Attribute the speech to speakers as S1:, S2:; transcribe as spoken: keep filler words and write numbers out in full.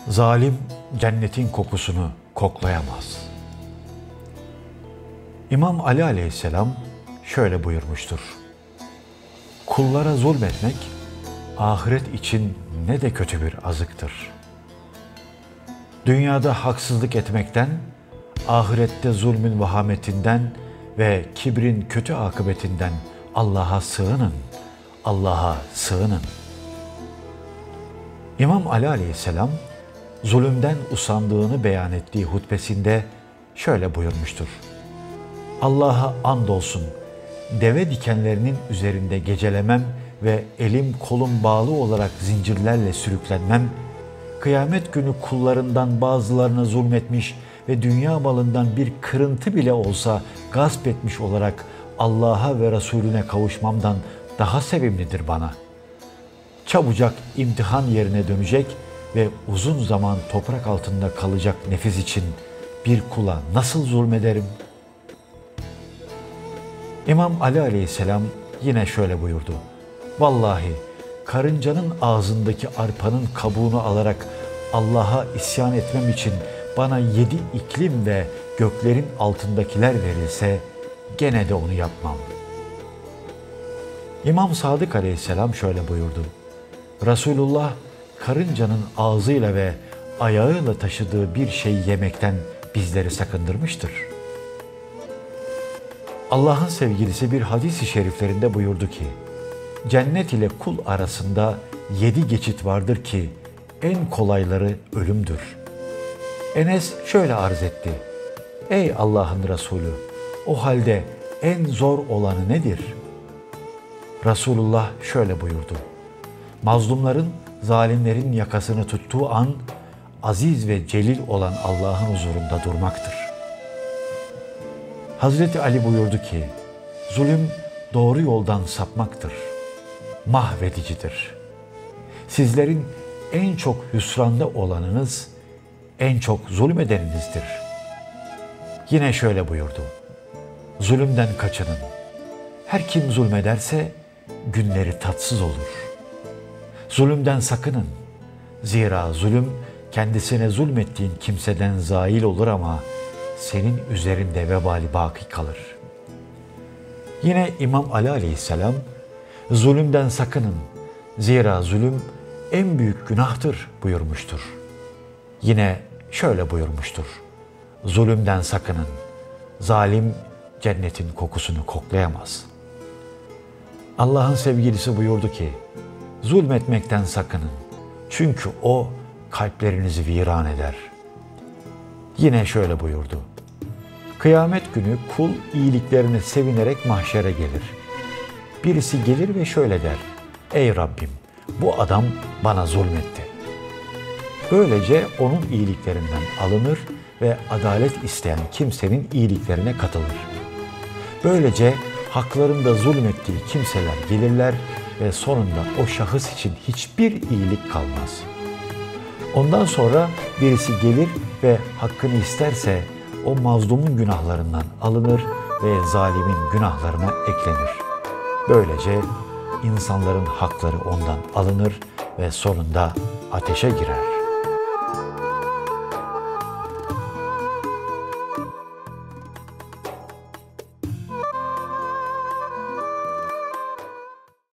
S1: Zalim cennetin kokusunu koklayamaz. İmam Ali Aleyhisselam şöyle buyurmuştur: kullara zulmetmek ahiret için ne de kötü bir azıktır. Dünyada haksızlık etmekten, ahirette zulmün vahametinden ve kibrin kötü akıbetinden Allah'a sığının, Allah'a sığının. İmam Ali Aleyhisselam zulümden usandığını beyan ettiği hutbesinde şöyle buyurmuştur: Allah'a andolsun, deve dikenlerinin üzerinde gecelemem ve elim kolum bağlı olarak zincirlerle sürüklenmem, kıyamet günü kullarından bazılarına zulmetmiş ve dünya malından bir kırıntı bile olsa gasp etmiş olarak Allah'a ve Resulüne kavuşmamdan daha sevimlidir bana. Çabucak imtihan yerine dönecek ve uzun zaman toprak altında kalacak nefis için bir kula nasıl zulmederim? İmam Ali Aleyhisselam yine şöyle buyurdu: vallahi karıncanın ağzındaki arpanın kabuğunu alarak Allah'a isyan etmem için bana yedi iklim ve göklerin altındakiler verilse gene de onu yapmam. İmam Sadık Aleyhisselam şöyle buyurdu: Resulullah karıncanın ağzıyla ve ayağıyla taşıdığı bir şey yemekten bizleri sakındırmıştır. Allah'ın sevgilisi bir hadis-i şeriflerinde buyurdu ki, cennet ile kul arasında yedi geçit vardır ki en kolayları ölümdür. Enes şöyle arz etti: ey Allah'ın Resulü, o halde en zor olanı nedir? Resulullah şöyle buyurdu: mazlumların, zalimlerin yakasını tuttuğu an aziz ve celil olan Allah'ın huzurunda durmaktır. Hazreti Ali buyurdu ki, zulüm doğru yoldan sapmaktır, mahvedicidir. Sizlerin en çok hüsranda olanınız, en çok zulmedeninizdir. Yine şöyle buyurdu: zulümden kaçının. Her kim zulmederse günleri tatsız olur. Zulümden sakının. Zira zulüm kendisine zulmettiğin kimseden zail olur ama senin üzerinde vebali baki kalır. Yine İmam Ali Aleyhisselam, zulümden sakının. Zira zulüm en büyük günahtır buyurmuştur. Yine şöyle buyurmuştur: zulümden sakının. Zalim cennetin kokusunu koklayamaz. Allah'ın sevgilisi buyurdu ki, zulmetmekten sakının. Çünkü o kalplerinizi viran eder. Yine şöyle buyurdu: kıyamet günü kul iyiliklerine sevinerek mahşere gelir. Birisi gelir ve şöyle der: ey Rabbim, bu adam bana zulmetti. Böylece onun iyiliklerinden alınır ve adalet isteyen kimsenin iyiliklerine katılır. Böylece haklarında zulmettiği kimseler gelirler ve sonunda o şahıs için hiçbir iyilik kalmaz. Ondan sonra birisi gelir ve hakkını isterse o mazlumun günahlarından alınır ve zalimin günahlarına eklenir. Böylece insanların hakları ondan alınır ve sonunda ateşe girer.